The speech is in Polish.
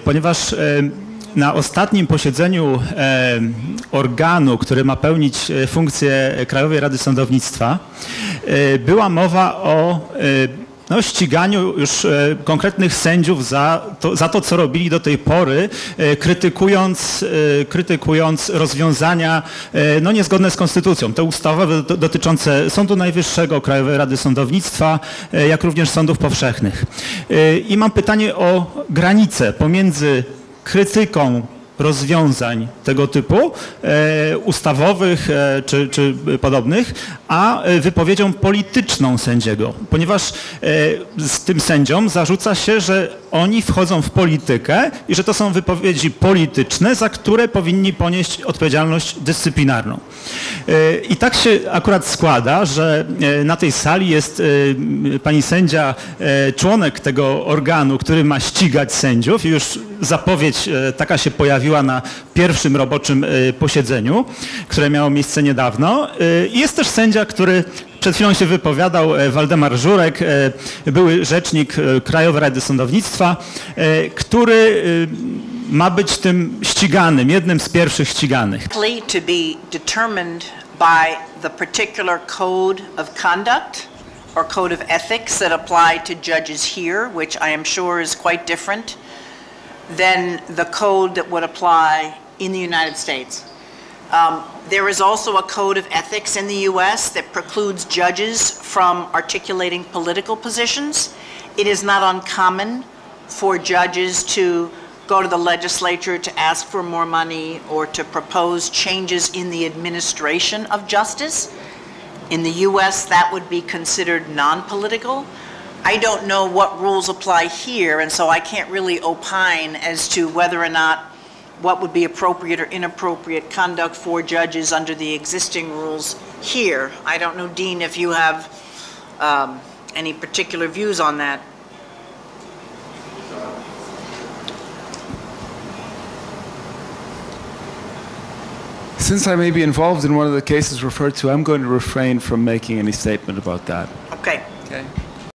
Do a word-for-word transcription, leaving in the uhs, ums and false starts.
ponieważ na ostatnim posiedzeniu organu, który ma pełnić funkcję Krajowej Rady Sądownictwa, była mowa o no, ściganiu już e, konkretnych sędziów za to, za to, co robili do tej pory, e, krytykując, e, krytykując rozwiązania e, no, niezgodne z konstytucją. Te ustawowe do, dotyczące Sądu Najwyższego, Krajowej Rady Sądownictwa, e, jak również sądów powszechnych. E, I mam pytanie o granicę pomiędzy krytyką rozwiązań tego typu, e, ustawowych e, czy, czy podobnych, a wypowiedzią polityczną sędziego, ponieważ e, z tym sędziom zarzuca się, że oni wchodzą w politykę i że to są wypowiedzi polityczne, za które powinni ponieść odpowiedzialność dyscyplinarną. E, I tak się akurat składa, że e, na tej sali jest e, pani sędzia, e, członek tego organu, który ma ścigać sędziów i już zapowiedź e, taka się pojawiła na pierwszym roboczym posiedzeniu, które miało miejsce niedawno. I jest też sędzia, który przed chwilą się wypowiadał, Waldemar Żurek, były rzecznik Krajowej Rady Sądownictwa, który ma być tym ściganym, jednym z pierwszych ściganych. To be determined by the particular code of conduct or code of ethics that apply to judges here, which I am sure is quite different than the code that would apply in the United States. Um, there is also a code of ethics in the U S that precludes judges from articulating political positions. It is not uncommon for judges to go to the legislature to ask for more money or to propose changes in the administration of justice. In the U S, that would be considered non-political. I don't know what rules apply here, and so I can't really opine as to whether or not what would be appropriate or inappropriate conduct for judges under the existing rules here. I don't know, Dean, if you have um, any particular views on that. Since I may be involved in one of the cases referred to, I'm going to refrain from making any statement about that. Okay. Okay.